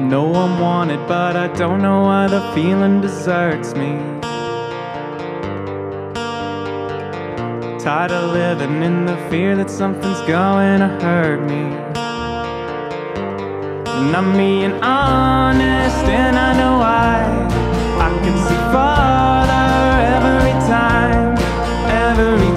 know I'm wanted, but I don't know why the feeling deserts me. Tired of living in the fear that something's going to hurt me. And I'm being honest, and I know why. I can see farther every time, every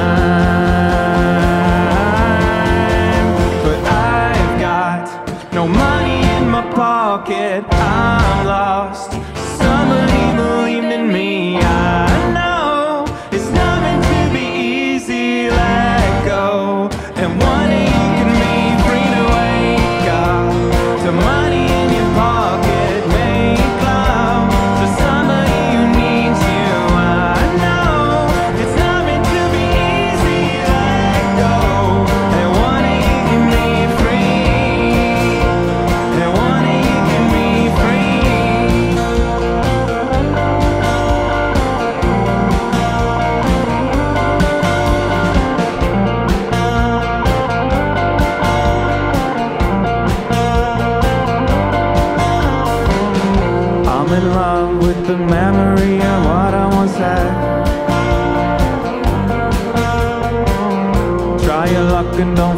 time. But I've got no money in my pocket, I'm lost. Somebody believed in me, I know it's not meant to be easy. Let go, and one day you can be free to wake up to money in your pocket. Make love to somebody who needs you. I know it's not meant to be easy. Let go, and one day you can be free, and one day you can be I'm in love with the memory of what I once had. Try your luck and don't